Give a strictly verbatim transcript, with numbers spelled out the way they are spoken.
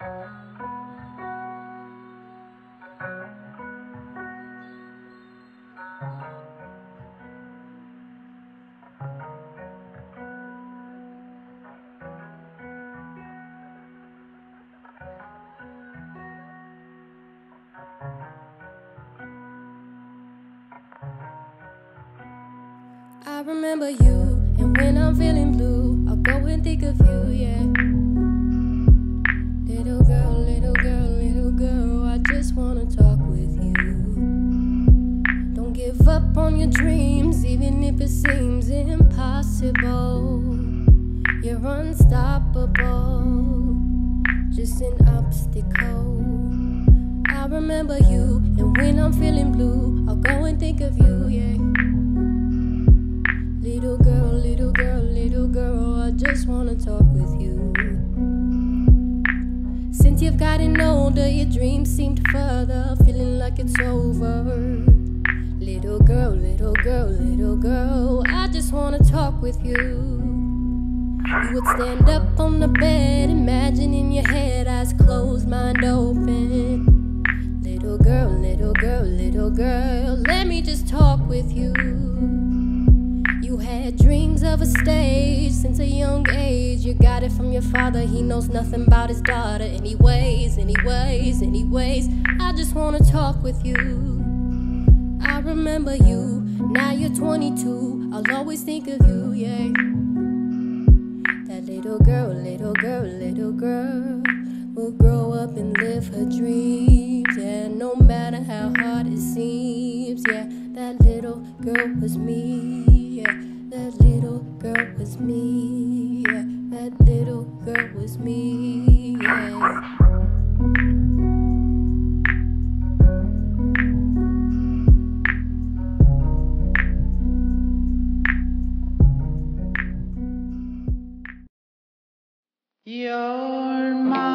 I remember you, and when I'm feeling blue, I'll go and think of you, yeah. Little girl, little girl, little girl, I just wanna talk with you. Don't give up on your dreams, even if it seems impossible. You're unstoppable, just an obstacle. I remember you, and when I'm feeling blue, I'll go and think of you, yeah. Little girl, little girl, little girl, I just wanna talk with you. Since you've gotten older, your dreams seemed further, feeling like it's over. Little girl, little girl, little girl, I just wanna talk with you. You would stand up on the bed, imagine in your head, eyes closed, mind open. Little girl, little girl, little girl, let me just talk with you. You had dreams of a stage since a young age. You got it from your father, he knows nothing about his daughter. Anyways, anyways, anyways, I just wanna talk with you. I remember you, now you're twenty-two, I'll always think of you, yeah. That little girl, little girl, little girl will grow up and live her dreams, yeah. No matter how hard it seems, yeah. That little girl was me, yeah. That little girl was me, yeah. That little girl was me, yeah. You're my